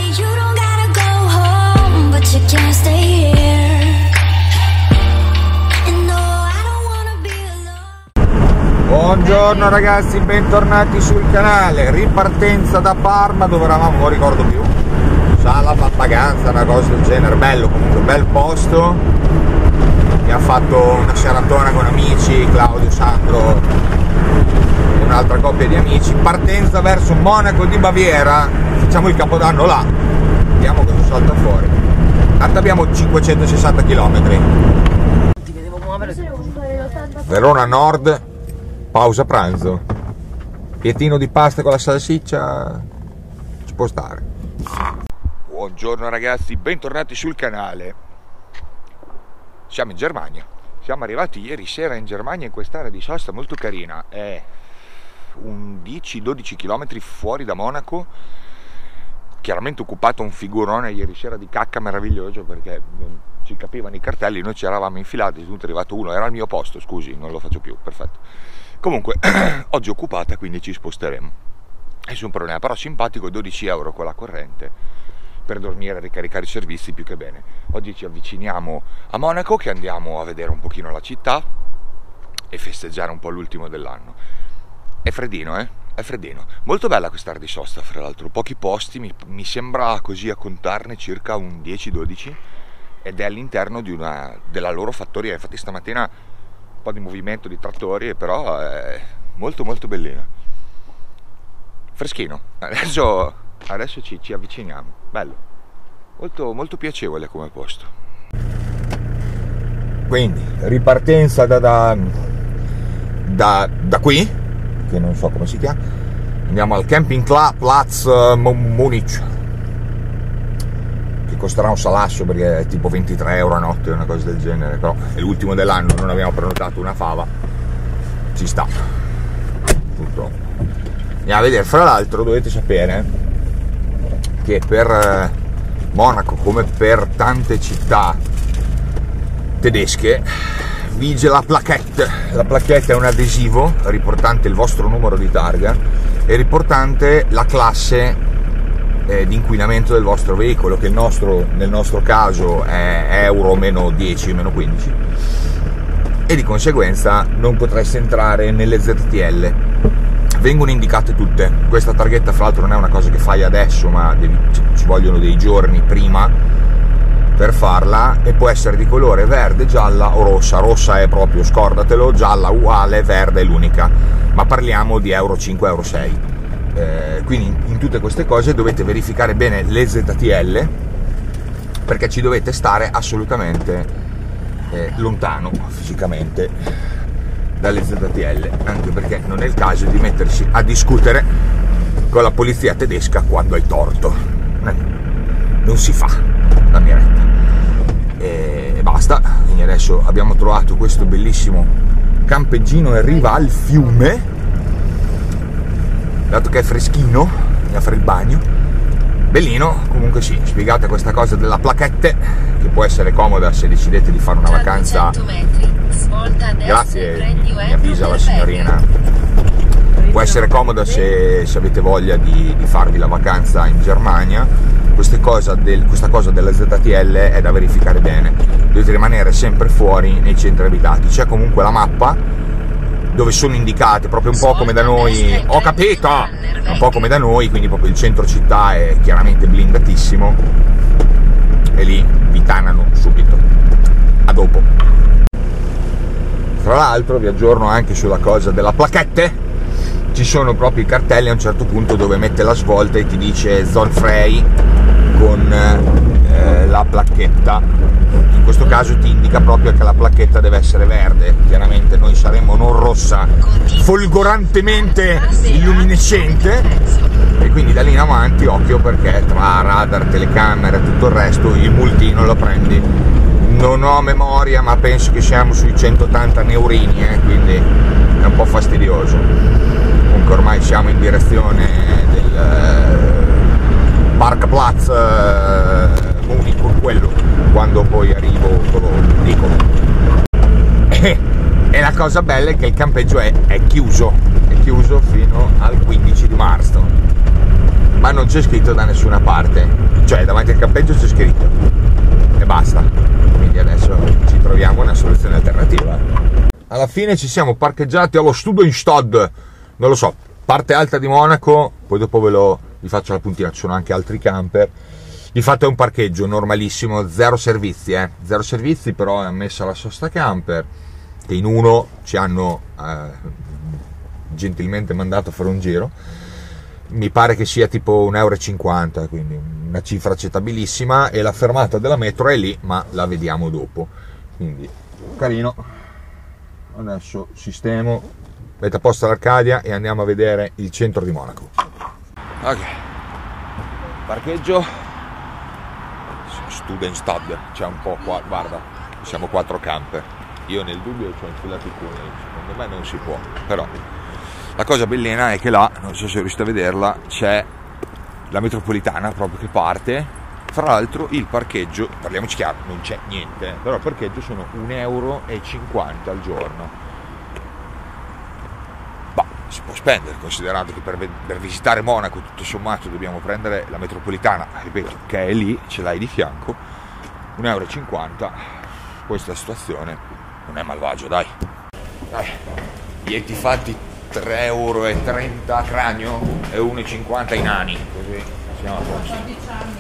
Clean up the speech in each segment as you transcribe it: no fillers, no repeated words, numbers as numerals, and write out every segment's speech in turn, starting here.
Buongiorno ragazzi, bentornati sul canale. Ripartenza da Parma, dove eravamo, non ricordo più, Sala Pappaganza, una cosa del genere. Bello comunque, bel posto. Mi ha fatto una seratona con amici, Claudio, Sandro, un'altra coppia di amici. Partenza verso Monaco di Baviera, facciamo il capodanno là, vediamo cosa salta fuori. Tanto abbiamo 560 km. Verona Nord, pausa pranzo, piattino di pasta con la salsiccia, ci può stare. Buongiorno ragazzi, bentornati sul canale. Siamo in Germania, siamo arrivati ieri sera in Germania, in quest'area di sosta molto carina, è un 10-12 km fuori da Monaco. Chiaramente occupato un figurone ieri sera di cacca meraviglioso, perché non ci capivano i cartelli, noi ci eravamo infilati, è arrivato uno, era al mio posto, scusi, non lo faccio più, perfetto. Comunque oggi è occupata, quindi ci sposteremo, nessun problema, però simpatico, 12 euro con la corrente per dormire e ricaricare i servizi, più che bene. Oggi ci avviciniamo a Monaco, che andiamo a vedere un pochino la città e festeggiare un po' l'ultimo dell'anno. È freddino, è freddino. Molto bella quest'area di sosta, fra l'altro, pochi posti, mi sembra così a contarne circa un 10-12, ed è all'interno di della loro fattoria. Infatti stamattina un po' di movimento di trattori, però è molto molto bellino, freschino. Adesso ci avviciniamo, bello, molto molto piacevole come posto. Quindi ripartenza da qui, che non so come si chiama, andiamo al Campingplatz Munich, che costerà un salasso perché è tipo 23 euro a notte, una cosa del genere, però è l'ultimo dell'anno, non abbiamo prenotato una fava, ci sta, purtroppo. Andiamo a vedere. Fra l'altro dovete sapere che per Monaco, come per tante città tedesche, vige la plaquette. La plaquette è un adesivo riportante il vostro numero di targa e riportante la classe di inquinamento del vostro veicolo, che nel nostro caso è Euro meno 10, meno 15, e di conseguenza non potreste entrare nelle ZTL. Vengono indicate tutte. Questa targhetta fra l'altro non è una cosa che fai adesso, ma ci vogliono dei giorni prima per farla, e può essere di colore verde, gialla o rossa. Rossa è proprio, scordatelo, gialla uguale, verde è l'unica, ma parliamo di Euro 5, Euro 6. Quindi in tutte queste cose dovete verificare bene le ZTL, perché ci dovete stare assolutamente lontano fisicamente dalle ZTL, anche perché non è il caso di mettersi a discutere con la polizia tedesca quando hai torto. Non si fa, la mia retta. E basta. Quindi adesso abbiamo trovato questo bellissimo campeggino in riva al fiume, dato che è freschino, andiamo a fare il bagno, bellino. Comunque sì, spiegate questa cosa della plaquette, che può essere comoda se decidete di fare una vacanza. Grazie, mi avvisa la signorina. Può essere comoda se avete voglia di farvi la vacanza in Germania. Questa cosa della ZTL è da verificare bene, dovete rimanere sempre fuori nei centri abitati. C'è comunque la mappa dove sono indicate, proprio un po' come da noi, ho capito, un po' come da noi, quindi proprio il centro città è chiaramente blindatissimo e lì vi tanano subito. A dopo. Tra l'altro vi aggiorno anche sulla cosa della plaquette. Ci sono proprio i cartelli a un certo punto dove mette la svolta e ti dice zone frei con la placchetta. In questo caso ti indica proprio che la placchetta deve essere verde. Chiaramente noi saremo non rossa, folgorantemente illuminescente, e quindi da lì in avanti occhio, perché tra radar, telecamere e tutto il resto il multino lo prendi. Non ho memoria, ma penso che siamo sui 180 neurini, quindi è un po' fastidioso. Comunque ormai siamo in direzione del Parkplatz Munich, quello, quando poi arrivo te lo dico. E la cosa bella è che il campeggio è chiuso fino al 15 di marzo. ma non c'è scritto da nessuna parte, cioè davanti al campeggio c'è scritto e basta. Quindi adesso ci troviamo una soluzione alternativa. Alla fine ci siamo parcheggiati allo Stubenstadt, non lo so, parte alta di Monaco, poi dopo vi faccio la puntina, ci sono anche altri camper. Di fatto è un parcheggio normalissimo, zero servizi, però è ammessa la sosta camper, che in uno ci hanno gentilmente mandato a fare un giro. Mi pare che sia tipo 1,50 euro, quindi una cifra accettabilissima, e la fermata della metro è lì, ma la vediamo dopo. Quindi carino. Adesso sistemo, metto a posto l'Arcadia e andiamo a vedere il centro di Monaco. Ok, parcheggio Stubenstadt, c'è un po' qua, guarda, siamo 4 camper. Io nel dubbio ci ho infilato i cunei, secondo me non si può, però la cosa bellina è che là, non so se riuscite a vederla, c'è la metropolitana proprio che parte. Fra l'altro il parcheggio, parliamoci chiaro, non c'è niente, però il parcheggio sono 1,50 euro al giorno. Ma si può spendere, considerando che per visitare Monaco tutto sommato dobbiamo prendere la metropolitana, ripeto, che è lì, ce l'hai di fianco. 1,50 euro, questa situazione non è malvagio, dai. Ieti fatti 3,30 euro a cranio e 1,50 i nani, così siamo a posto.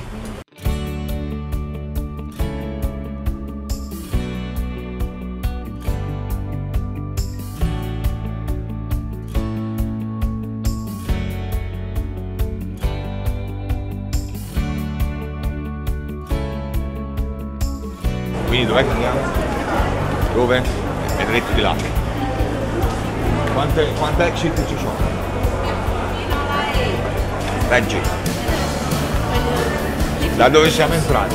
Quindi dov'è che andiamo? Dove? È dritto di là. Quante exit ci sono? Leggi. Da dove siamo entrati?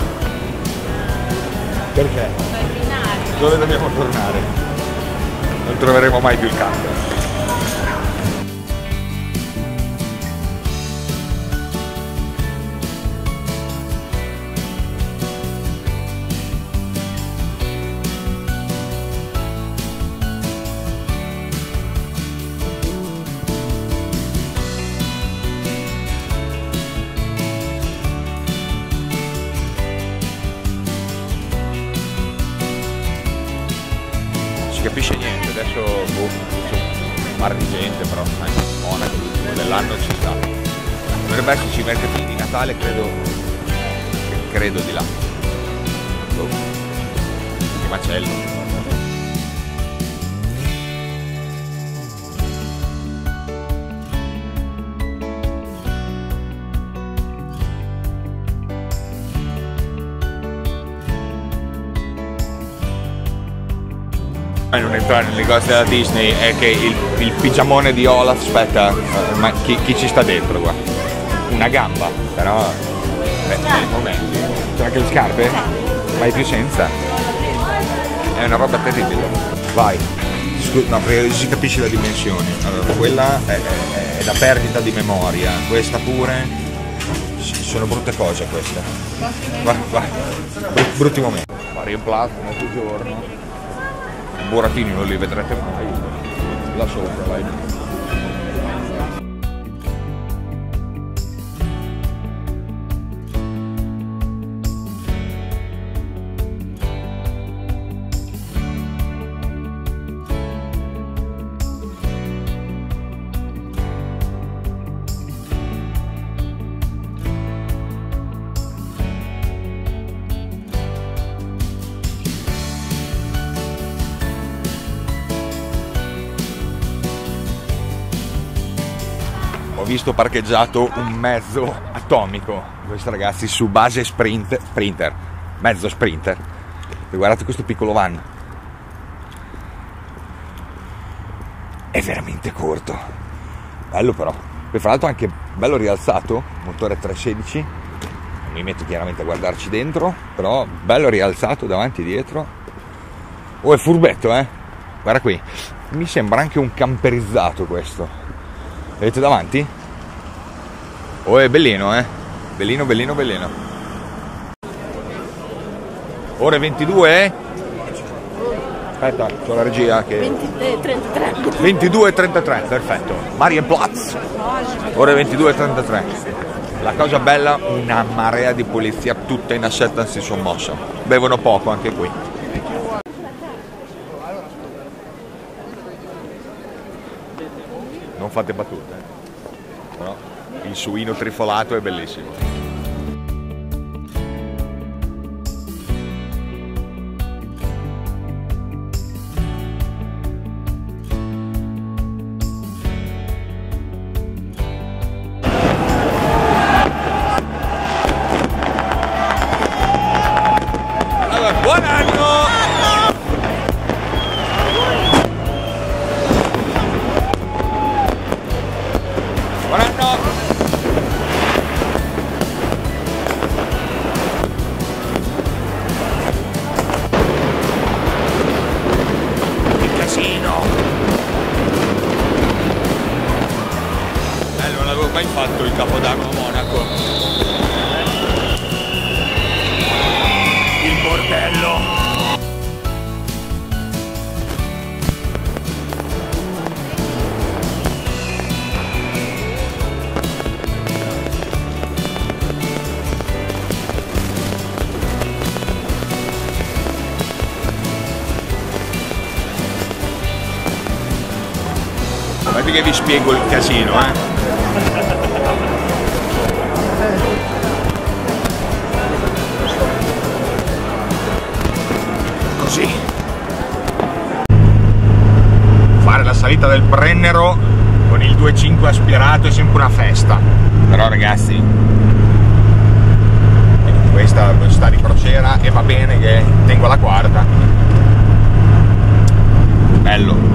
Perché? Dove dobbiamo tornare? Non troveremo mai più il camper. Capisce niente, adesso par di gente, però Monaco l'ultimo dell'anno ci sta. Dovrebbe esserci i mercatini di Natale, credo di là. Che macello. Non entrare nel negozio della Disney è che il pigiamone di Olaf, aspetta, ma chi ci sta dentro qua? Una gamba, però nei momenti. C'è anche le scarpe? Vai più senza? È una roba terribile. Vai. No, perché si capisce la dimensione. Allora, quella è la perdita di memoria, questa pure. Sono brutte cose queste. Vai. Brutti momenti. Va riemplato tutto il giorno. Burattini non li vedrete mai là sopra, vai. Ho visto parcheggiato un mezzo atomico, questi ragazzi su base sprinter, mezzo sprinter, e guardate questo piccolo van, è veramente corto, bello però, e fra l'altro anche bello rialzato, motore 316, non mi metto chiaramente a guardarci dentro, però bello rialzato davanti e dietro. Oh, è furbetto, guarda qui, mi sembra anche un camperizzato questo. Vedete davanti? Oh, è bellino, bellino. Ore 22, Aspetta, c'ho la regia che... 22:33. 22:33, perfetto. Marienplatz, ore 22:33. La cosa bella, una marea di polizia tutta in assetto si sono mossa. Bevono poco anche qui. Non fate battute, però il suino trifolato è bellissimo. Buon anno! Buon anno! Che casino! Non l'avevo mai fatto il Capodanno a Monaco. Il bordello! Guardi che vi spiego il casino, Così. Fare la salita del Brennero con il 2.5 aspirato è sempre una festa. Però ragazzi, questa sta di crociera e va bene che tengo la quarta. Bello.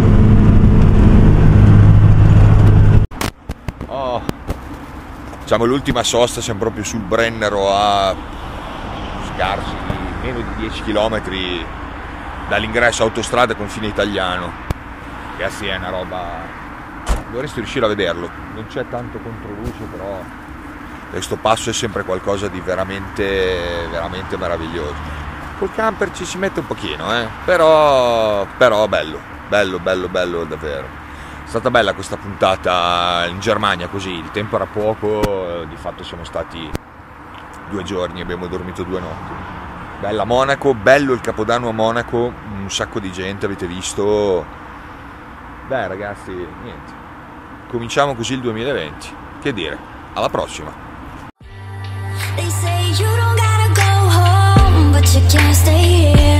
Diciamo l'ultima sosta siamo proprio sul Brennero a scarsi meno di 10 km dall'ingresso autostrada confine italiano. Ragazzi, è una roba, dovreste riuscire a vederlo, non c'è tanto controluce, però questo passo è sempre qualcosa di veramente meraviglioso. Col camper ci si mette un pochino, però bello davvero. È stata bella questa puntata in Germania, così il tempo era poco, di fatto siamo stati 2 giorni, abbiamo dormito 2 notti. Bella Monaco, bello il Capodanno a Monaco, un sacco di gente, avete visto. Beh ragazzi, niente, cominciamo così il 2020, che dire, alla prossima. They say you don't gotta go home, but you can't stay here.